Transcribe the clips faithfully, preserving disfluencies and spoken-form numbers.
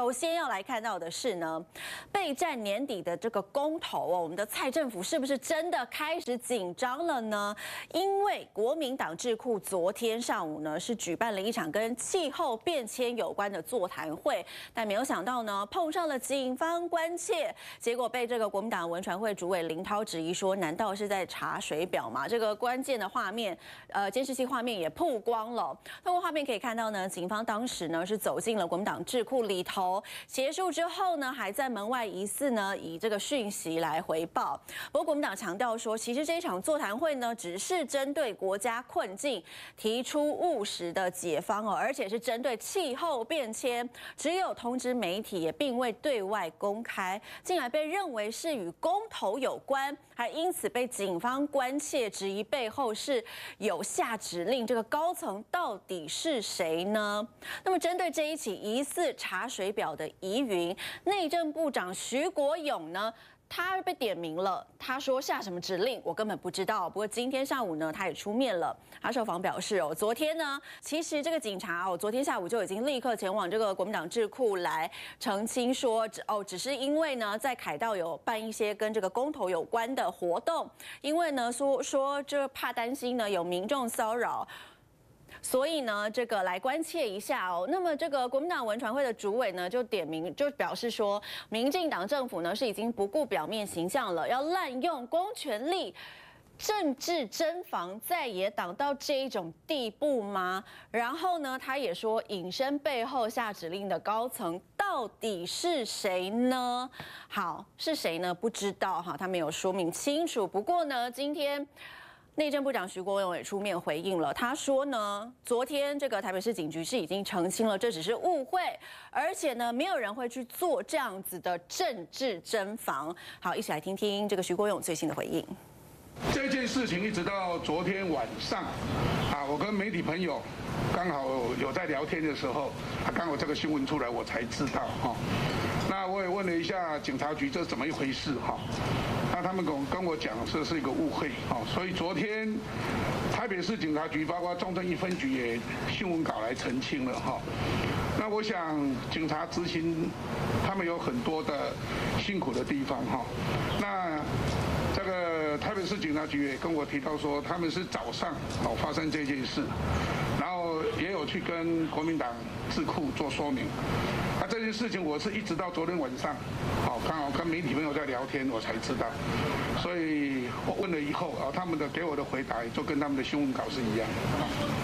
首先要来看到的是呢，备战年底的这个公投哦，我们的蔡政府是不是真的开始紧张了呢？因为国民党智库昨天上午呢是举办了一场跟气候变迁有关的座谈会，但没有想到呢碰上了警方关切，结果被这个国民党文传会主委林涛质疑说，难道是在查水表吗？这个关键的画面，呃，监视器画面也曝光了。透过画面可以看到呢，警方当时呢是走进了国民党智库里头，结束之后呢，还在门外疑似呢以这个讯息来回报。不过国民党强调说，其实这一场座谈会呢，只是针对国家困境提出务实的解方哦，而且是针对气候变迁，只有通知媒体，也并未对外公开，竟然被认为是与公投有关，还因此被警方关切，质疑背后是有下指令，这个高层到底是谁呢？那么针对这一起疑似查水表的疑云，内政部长徐国勇呢？他被点名了，他说下什么指令我根本不知道。不过今天上午呢，他也出面了。他受访表示哦，昨天呢，其实这个警察哦，昨天下午就已经立刻前往这个国民党智库来澄清说，哦，只是因为呢，在凯道有办一些跟这个公投有关的活动，因为呢说说这怕担心呢有民众骚扰。所以呢，这个来关切一下哦。那么，这个国民党文传会的主委呢，就点名，就表示说，民进党政府呢是已经不顾表面形象了，要滥用公权力。政治侦防在野党到这一种地步吗？然后呢，他也说，隐身背后下指令的高层到底是谁呢？好，是谁呢？不知道哈，他没有说明清楚。不过呢，今天。内政部长徐国勇也出面回应了，他说呢，昨天这个台北市警局是已经澄清了，这只是误会，而且呢，没有人会去做这样子的政治侦防。好，一起来听听这个徐国勇最新的回应。 这件事情一直到昨天晚上，啊，我跟媒体朋友刚好有在聊天的时候，啊，刚好这个新闻出来，我才知道哈。那我也问了一下警察局，这是怎么一回事哈？那他们跟跟我讲，这是一个误会哈，所以昨天台北市警察局包括中正一分局也新闻稿来澄清了哈。那我想警察执行他们有很多的辛苦的地方哈。那这个台北市警察局也跟我提到说，他们是早上哦发生这件事，然后也有去跟国民党智库做说明。那这件事情我是一直到昨天晚上，哦刚好跟媒体朋友在聊天，我才知道。所以我问了以后啊，他们的给我的回答就跟他们的新闻稿是一样的。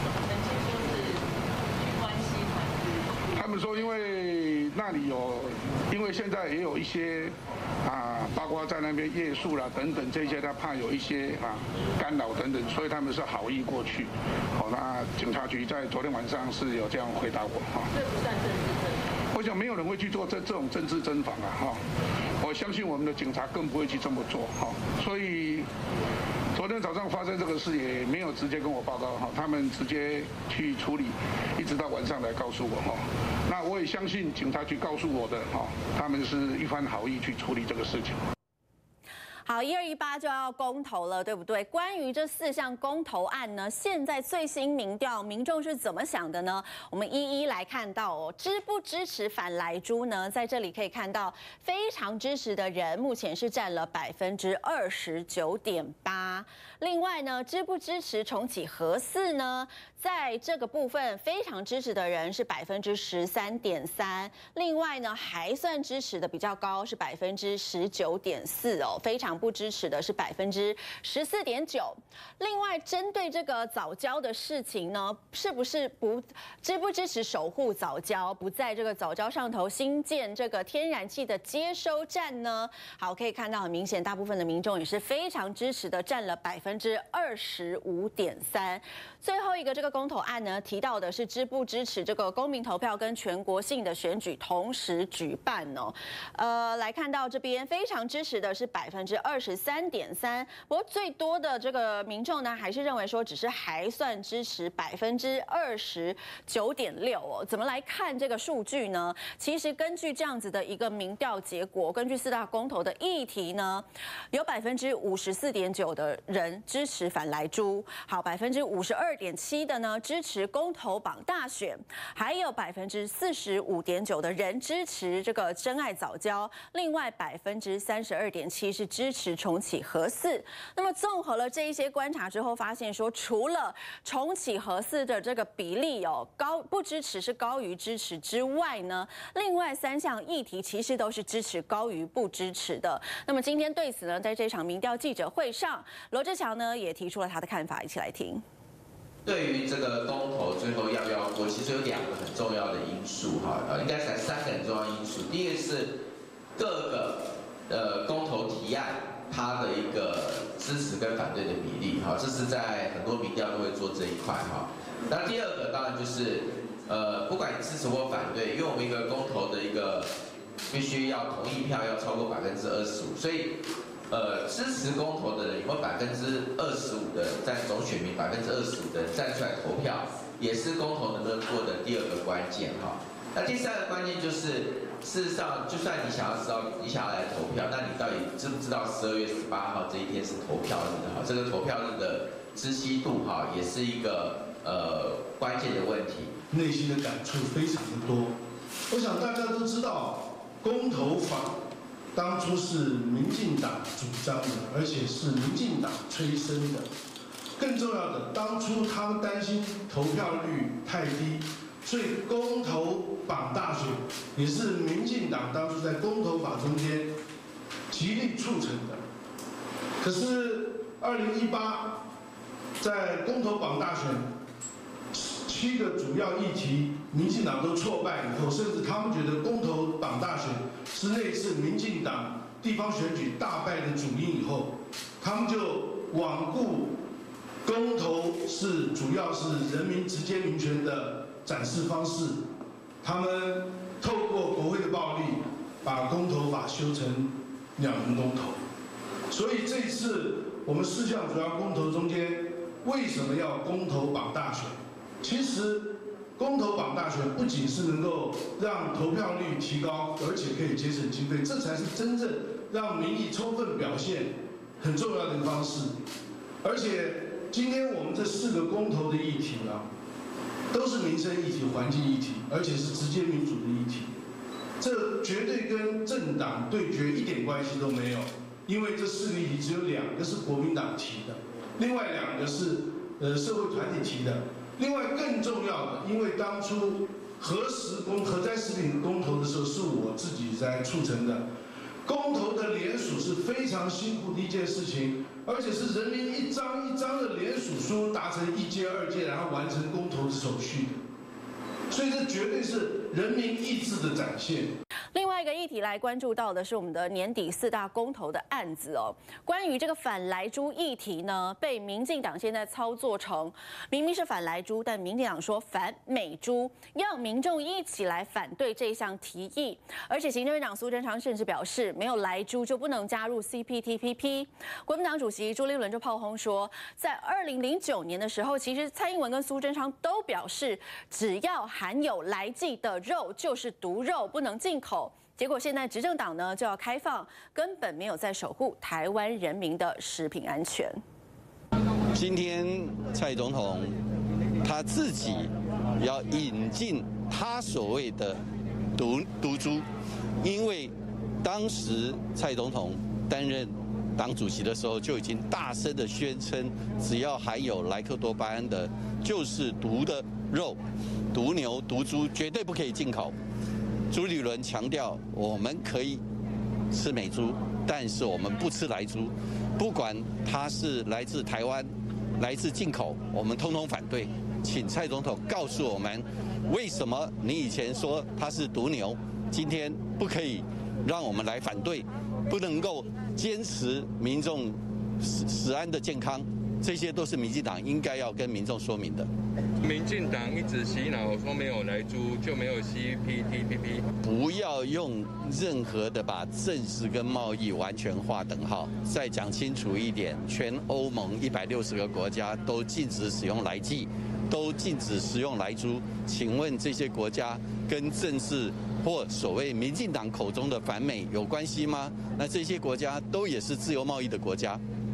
他们说，因为那里有，因为现在也有一些啊，包括在那边夜宿啦等等这些，他怕有一些啊干扰等等，所以他们是好意过去。好，那警察局在昨天晚上是有这样回答我哈。这不算政治侦防。我想没有人会去做这这种政治侦防啊哈。我相信我们的警察更不会去这么做哈。所以。昨天早上发生这个事也没有直接跟我报告哈，他们直接去处理，一直到晚上来告诉我哈。那我也相信警察局告诉我的哈，他们是一番好意去处理这个事情。 好，一二一八就要公投了，对不对？关于这四项公投案呢，现在最新民调，民众是怎么想的呢？我们一一来看到哦，支不支持反莱猪呢？在这里可以看到，非常支持的人目前是占了百分之二十九点八。另外呢，支不支持重启核四呢？在这个部分，非常支持的人是百分之十三点三。另外呢，还算支持的比较高，是百分之十九点四哦，非常。不支持的是百分之十四点九。另外，针对这个藻礁的事情呢，是不是不支不支持守护藻礁，不在这个藻礁上头新建这个天然气的接收站呢？好，可以看到很明显，大部分的民众也是非常支持的，占了百分之二十五点三。最后一个这个公投案呢，提到的是支不支持这个公民投票跟全国性的选举同时举办哦。呃，来看到这边非常支持的是百分之二十三点三，不过最多的这个民众呢，还是认为说只是还算支持百分之二十九点六哦。怎么来看这个数据呢？其实根据这样子的一个民调结果，根据四大公投的议题呢，有百分之五十四点九的人支持反莱猪，好，百分之五十二点七的的呢支持公投绑大选，还有百分之四十五点九的人支持这个真爱早教，另外百分之三十二点七是支持重启核四。那么综合了这一些观察之后，发现说，除了重启核四的这个比例哦高不支持是高于支持之外呢，另外三项议题其实都是支持高于不支持的。那么今天对此呢，在这场民调记者会上，罗智强呢也提出了他的看法，一起来听。 对于这个公投最后要不要过，其实有两个很重要的因素哈，呃，应该是三个很重要的因素。第一个是各个呃公投提案它的一个支持跟反对的比例哈，这是在很多民调都会做这一块哈。那第二个当然就是呃，不管你支持或反对，因为我们一个公投的一个必须要同意票要超过百分之二十五，所以。呃，支持公投的人有没有百分之二十五的占总选民百分之二十五的人站出来投票，也是公投能不能过的第二个关键哈。那第三个关键就是，事实上，就算你想要知道你想要来投票，那你到底知不知道十二月十八号这一天是投票日哈？这个投票日的知悉度哈，也是一个呃关键的问题。 内心的感触非常的多，我想大家都知道，公投法。当初是民进党主张的，而且是民进党催生的。更重要的，当初他们担心投票率太低，所以公投绑大选也是民进党当初在公投法中间极力促成的。可是二零一八在公投绑大选七个主要议题，民进党都挫败以后，甚至他们觉得公投绑大选是那次民进党地方选举大败的主因以后，他们就罔顾公投是主要是人民直接民权的展示方式，他们透过国会的暴力，把公投法修成两人公投。所以这次我们四项主要公投中间，为什么要公投绑大选？其实，公投绑大选不仅是能够让投票率提高，而且可以节省经费，这才是真正让民意充分表现很重要的一个方式。而且，今天我们这四个公投的议题啊，都是民生议题、环境议题，而且是直接民主的议题。这绝对跟政党对决一点关系都没有，因为这四个议题只有两个是国民党提的，另外两个是呃社会团体提的。另外更重要的，因为当初核食公核灾食品公投的时候，是我自己在促成的。公投的联署是非常辛苦的一件事情，而且是人民一张一张的联署书达成一阶、二阶，然后完成公投的手续。所以这绝对是人民意志的展现。 另外一个议题来关注到的是我们的年底四大公投的案子哦。关于这个反莱猪议题呢，被民进党现在操作成明明是反莱猪，但民进党说反美猪，要民众一起来反对这项提议。而且行政院长苏贞昌甚至表示，没有莱猪就不能加入 C P T P P。国民党主席朱立伦就炮轰说，在二零零九年的时候，其实蔡英文跟苏贞昌都表示，只要含有莱剂的肉就是毒肉，不能进口。结果现在执政党呢就要开放，根本没有在守护台湾人民的食品安全。 今天蔡总统他自己要引进他所谓的毒毒株，因为当时蔡总统担任党主席的时候就已经大声的宣称，只要含有莱克多巴胺的，就是毒的肉，毒牛、毒猪绝对不可以进口。朱立伦强调，我们可以吃美猪，但是我们不吃莱猪，不管它是来自台湾、来自进口，我们通通反对。请蔡总统告诉我们，为什么你以前说它是毒牛，今天不可以让我们来反对，不能够坚持民众食食安的健康，这些都是民进党应该要跟民众说明的。 民进党一直洗脑说没有莱猪就没有 C P T P P， 不要用任何的把政治跟贸易完全划等号。再讲清楚一点，全欧盟一百六十个国家都禁止使用莱剂，都禁止食用莱猪。请问这些国家跟政治或所谓民进党口中的反美有关系吗？那这些国家都也是自由贸易的国家。